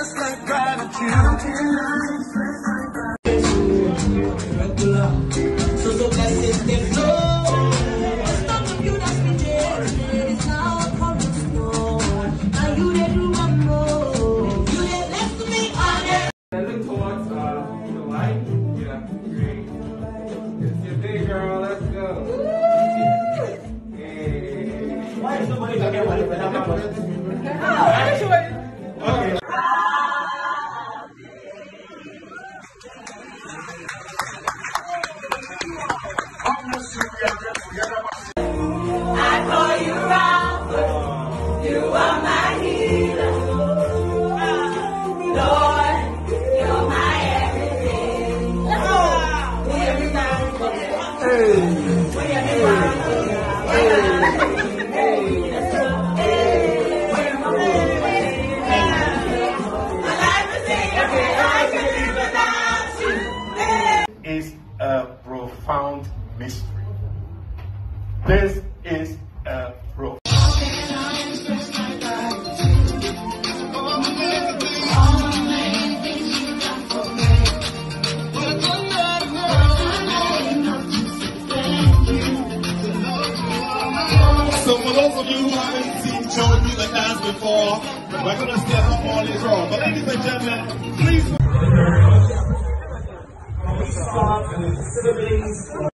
express my gratitude? How can I express my gratitude? Regular. So blessings they flow. Some of you that's been there, it's now come to snow. Now you they do one more. You they bless me on it. I look towards the light. Yeah, great. It's your day, girl. Let's go. Hey. Why is nobody talking about it? Okay. I call you Rapha, you are my healer. Lord, you're my everything. Is a profound mystery. This is a profound. So for those of you who haven't seen Joe do the dance before, we're going to step up all his wrong. But ladies and gentlemen, please.